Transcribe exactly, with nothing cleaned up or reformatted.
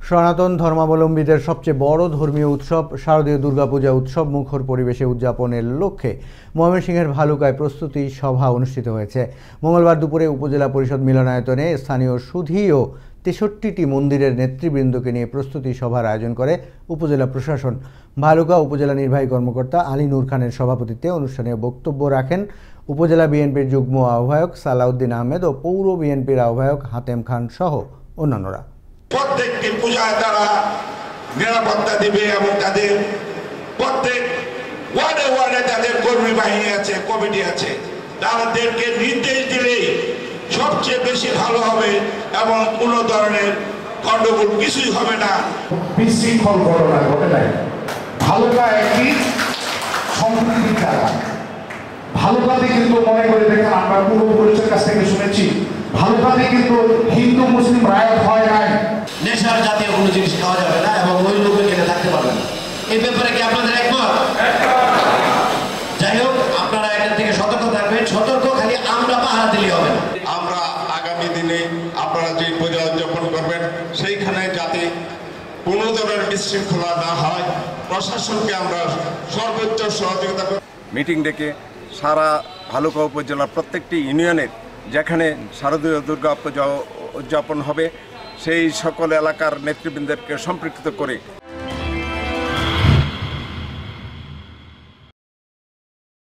সনাতন ধর্মাবলম্বীদের সবচেয়ে বড় ধর্মীয় উৎসব শারদীয় দুর্গাপূজা উৎসব মুখর পরিবেশে উদযাপনের লক্ষ্যে ময়মনসিংহের ভালুকায় প্রস্তুতি সভা অনুষ্ঠিত হয়েছে। মঙ্গলবার দুপুরে উপজেলা পরিষদ মিলনায়তনে স্থানীয় সুধী ও তেষট্টিটি মন্দিরের নেতৃবৃন্দকে নিয়ে প্রস্তুতি সভার আয়োজন করে উপজেলা প্রশাসন। ভালুকা উপজেলা নির্বাহী কর্মকর্তা আলী নূর খানের সভাপতিত্বে অনুষ্ঠানে বক্তব্য রাখেন উপজেলা বিএনপির যুগ্ম আহ্বায়ক সালাউদ্দিন আহমেদ ও পৌর বিএনপির আহ্বায়ক হাতেম খান সহ অন্যান্যরা। প্রত্যেকটি পূজায় তারা নিরাপত্তা দিবে এবং তাদের প্রত্যেক ওয়ার্ডে ওয়ার্ডে তাদের কর্মী বাহিনী আছে, কমিটি আছে, তাদেরকে নির্দেশ দিলেই সবচেয়ে বেশি ভালো হবে এবং কোনো ধরনের গন্ডগোল কিছুই হবে না। বিশৃঙ্খল ঘটনা ঘটে নাই। ভালুকা একটি সম্প্রীতির জায়গা। ভালুকাতে কিন্তু মনে করে দেখেন, আমরা পূর্বপুরুষের কাছ থেকে শুনেছি, ভালুকাতে কিন্তু হিন্দু মুসলিম রায়ত হয় নাই। নেশার জাতীয় কোনো জিনিস খাওয়া যাবে না এবং ওই লোকের কেটে থাকতে পারবে না। এই ব্যাপারে কি আপনাদের একমত? যাই হোক, আপনারা এখান থেকে সতর্ক থাকবেন। সতর্ক খালি আমরা পাহারা দিলে হবে না। আমরা আগামী দিনে আপনারা যে পূজা উদযাপন করবেন সেইখানে যাতে কোনো ধরনের বিশৃঙ্খলা না হয়, প্রশাসনকে আমরা সর্বোচ্চ সহযোগিতা করব। মিটিং ডেকে সারা ভালুকা উপজেলার প্রত্যেকটি ইউনিয়নের যেখানে শারদীয় দুর্গা পূজা উদযাপন হবে সেই সকল এলাকার নেতৃবৃন্দকে সম্পৃক্ত করে